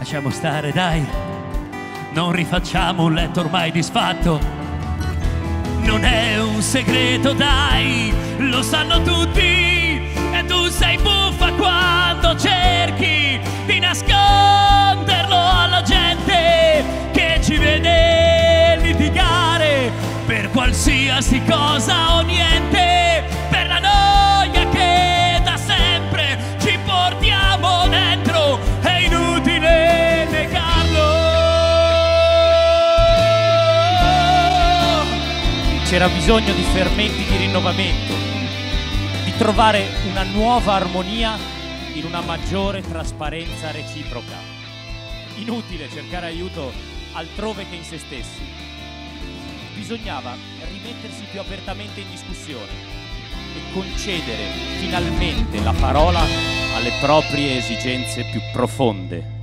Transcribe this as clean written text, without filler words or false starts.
Lasciamo stare, dai. Non rifacciamo un letto ormai disfatto. Non è un segreto, dai, lo sanno tutti. E tu sei buffa quando cerchi di nasconderlo alla gente che ci vede litigare per qualsiasi cosa o niente, per la noia che da sempre ci portiamo dentro. È inutile negarlo. C'era bisogno di fermenti di rinnovamento, di trovare una nuova armonia in una maggiore trasparenza reciproca. Inutile cercare aiuto altrove che in se stessi. Bisognava rimettersi più apertamente in discussione e concedere finalmente la parola alle proprie esigenze più profonde.